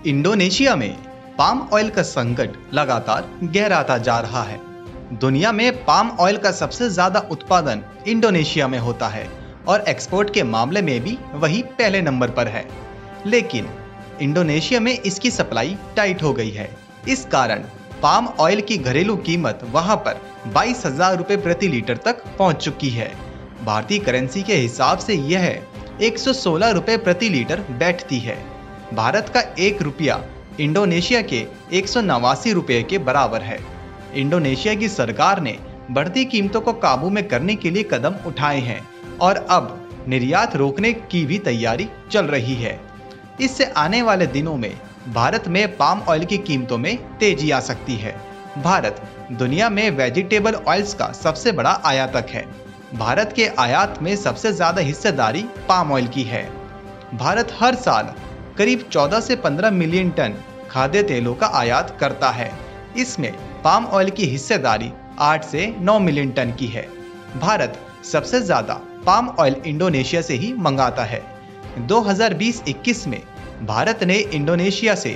Indonesia में palm oil का संकट लगातार गहराता जा रहा है। दुनिया में पाम ऑयल का सबसे ज्यादा उत्पादन इंडोनेशिया में होता है और एक्सपोर्ट के मामले में भी वही पहले नंबर पर है। लेकिन इंडोनेशिया में इसकी सप्लाई टाइट हो गई है। इस कारण पाम ऑयल की घरेलू कीमत वहां पर 22,000 रुपये प्रति लीटर तक पहुंच चुकी है। भारतीय करेंसी के हिसाब से यह 116 रुपये प्रति लीटर बैठती है। भारत का 1 रुपया इंडोनेशिया के 189 रुपये के बराबर है। इंडोनेशिया की सरकार ने बढ़ती कीमतों को काबू में करने के लिए कदम उठाए हैं और अब निर्यात रोकने की भी तैयारी चल रही है। इससे आने वाले दिनों में भारत में पाम ऑयल की कीमतों में तेजी आ सकती है। भारत दुनिया में वेजिटेबल ऑयल्स का सबसे बड़ा आयातक है। भारत के आयात में सबसे ज्यादा हिस्सेदारी पाम ऑयल की है। भारत हर साल करीब 14 से 15 मिलियन टन खाद्य तेलों का आयात करता है। इसमें पाम ऑयल की हिस्सेदारी 8 से 9 मिलियन टन की है। भारत सबसे ज्यादा पाम ऑयल इंडोनेशिया से ही मंगाता है। 2020-21 में भारत ने इंडोनेशिया से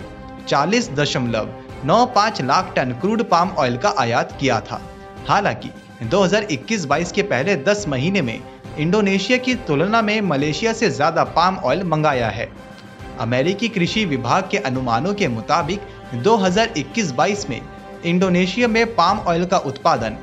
40.95 lakh tonne crude palm oil का आयात किया था। हालांकि 2021-22 के पहले 10 महीने में इंडोनेशिया की तुलना में मलेशिया से ज्यादा पाम ऑयल मंगाया है। अमेरिकी कृषि विभाग के अनुमानों के मुताबिक 2021-22 में इंडोनेशिया में पाम ऑयल का उत्पादन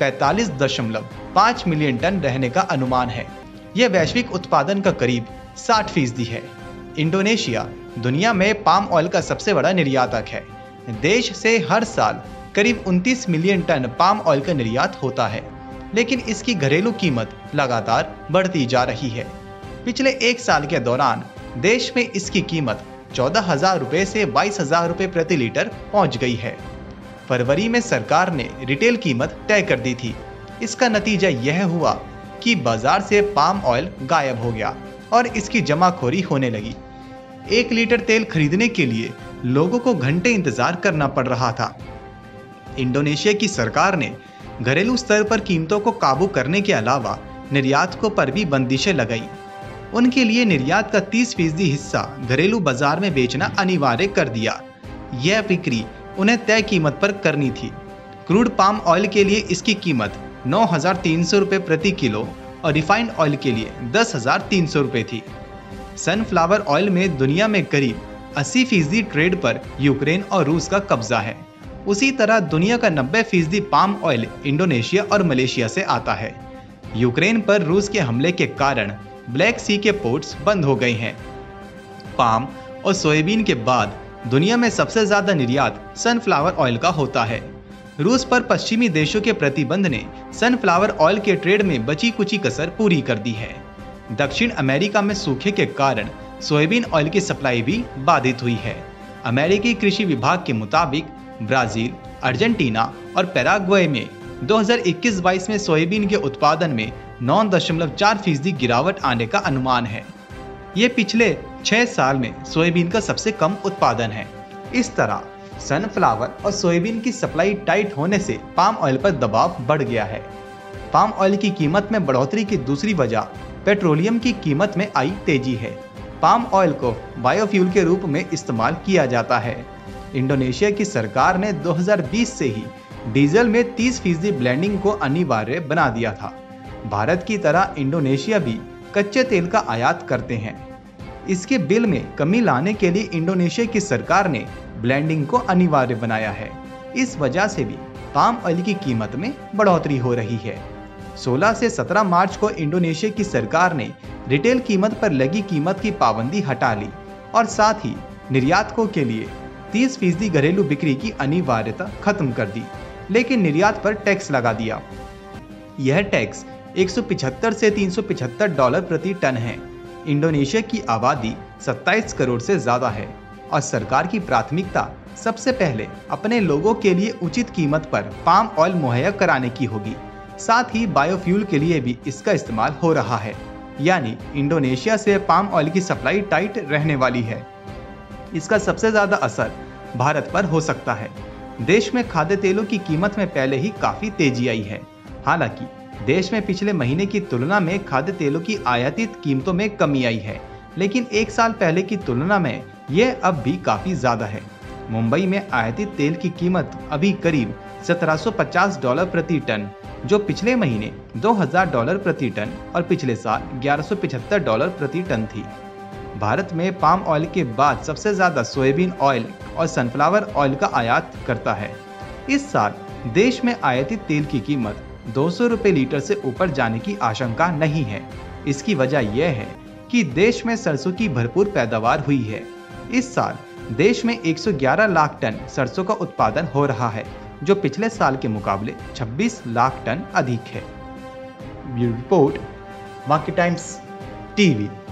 45.5 मिलियन टन रहने का अनुमान है। यह वैश्विक उत्पादन का करीब 60% है। इंडोनेशिया दुनिया में पाम ऑयल का सबसे बड़ा निर्यातक है। देश से हर साल करीब 29 मिलियन टन पाम ऑयल का निर्यात होता है, लेकिन इसकी घरेलू कीमत लगातार बढ़ती जा रही है। पिछले 1 साल के दौरान देश में इसकी कीमत 14,000 रुपये से 22,000 रुपये प्रति लीटर पहुंच गई है। फरवरी में सरकार ने रिटेल कीमत तय कर दी थी। इसका नतीजा यह हुआ कि बाजार से पाम ऑयल गायब हो गया और इसकी जमाखोरी होने लगी। 1 लीटर तेल खरीदने के लिए लोगों को घंटे इंतजार करना पड़ रहा था। इंडोनेशिया की सरकार ने घरेलू स्तर पर कीमतों को काबू करने के अलावा निर्यातकों पर भी बंदिशें लगाई। उनके लिए निर्यात का 30% हिस्सा घरेलू बाजार में बेचना अनिवार्य कर दिया। यह बिक्री उन्हें तय कीमत पर करनी थी। क्रूड पाम ऑयल के लिए इसकी कीमत 9,300 रुपये प्रति किलो और रिफाइंड ऑयल के लिए 10,300 रुपये थी। सनफ्लावर ऑयल में दुनिया में करीब 80% ट्रेड पर यूक्रेन और रूस का कब्जा है। उसी तरह दुनिया का 90% पाम ऑयल इंडोनेशिया और मलेशिया से आता है। यूक्रेन पर रूस के हमले के कारण ब्लैक सी के पोर्ट्स बंद हो गए हैं। पाम और सोयाबीन के बाद दुनिया में सबसे ज्यादा निर्यात सनफ्लावर ऑयल का होता है। रूस पर पश्चिमी देशों के प्रतिबंध ने सनफ्लावर ऑयल के ट्रेड में बची कुची कसर पूरी कर दी है। दक्षिण अमेरिका में सूखे के कारण सोयाबीन ऑयल की सप्लाई भी बाधित हुई है। अमेरिकी कृषि विभाग के मुताबिक ब्राजील, अर्जेंटीना और पैराग्वे में 2021-22 में सोयाबीन के उत्पादन में 9.4% गिरावट आने का अनुमान है। ये पिछले 6 साल में सोयाबीन का सबसे कम उत्पादन है। इस तरह सनफ्लावर और सोयाबीन की सप्लाई टाइट होने से पाम ऑयल पर दबाव बढ़ गया है। पाम ऑयल की कीमत में बढ़ोतरी की दूसरी वजह पेट्रोलियम की कीमत में आई तेजी है। पाम ऑयल को बायोफ्यूल के रूप में इस्तेमाल किया जाता है। इंडोनेशिया की सरकार ने 2020 से ही डीजल में 30% ब्लेंडिंग को अनिवार्य बना दिया था। भारत की तरह इंडोनेशिया भी कच्चे तेल का आयात करते हैं। इसके बिल में कमी लाने के लिए इंडोनेशिया की सरकार ने ब्लेंडिंग को अनिवार्य बनाया है। इस वजह से भी पाम ऑयल की कीमत में बढ़ोतरी हो रही है। 16 से 17 मार्च को इंडोनेशिया की सरकार ने रिटेल कीमत पर लगी कीमत की पाबंदी हटा ली और साथ ही निर्यातकों के लिए 30% घरेलू बिक्री की अनिवार्यता खत्म कर दी, लेकिन निर्यात पर टैक्स लगा दिया। यह टैक्स 175 से $375 प्रति टन है। इंडोनेशिया की आबादी 27 करोड़ से ज्यादा है और सरकार की प्राथमिकता सबसे पहले अपने लोगों के लिए उचित कीमत पर पाम ऑयल मुहैया कराने की होगी। साथ ही बायोफ्यूल के लिए भी इसका इस्तेमाल हो रहा है, यानी इंडोनेशिया से पाम ऑयल की सप्लाई टाइट रहने वाली है। इसका सबसे ज्यादा असर भारत पर हो सकता है। देश में खाद्य तेलों की कीमत में पहले ही काफी तेजी आई है। हालांकि देश में पिछले महीने की तुलना में खाद्य तेलों की आयातित कीमतों में कमी आई है, लेकिन 1 साल पहले की तुलना में यह अब भी काफी ज्यादा है। मुंबई में आयातित तेल की कीमत अभी करीब $1750 प्रति टन, जो पिछले महीने $2000 प्रति टन और पिछले साल $1175 प्रति टन थी। भारत में पाम ऑयल के बाद सबसे ज्यादा सोयाबीन ऑयल और सनफ्लावर ऑयल का आयात करता है। इस साल देश में आयातित तेल की कीमत 200 रुपए लीटर से ऊपर जाने की आशंका नहीं है। इसकी वजह यह है कि देश में सरसों की भरपूर पैदावार हुई है। इस साल देश में 111 लाख टन सरसों का उत्पादन हो रहा है, जो पिछले साल के मुकाबले 26 लाख टन अधिक है। Bureau report, Market Times TV.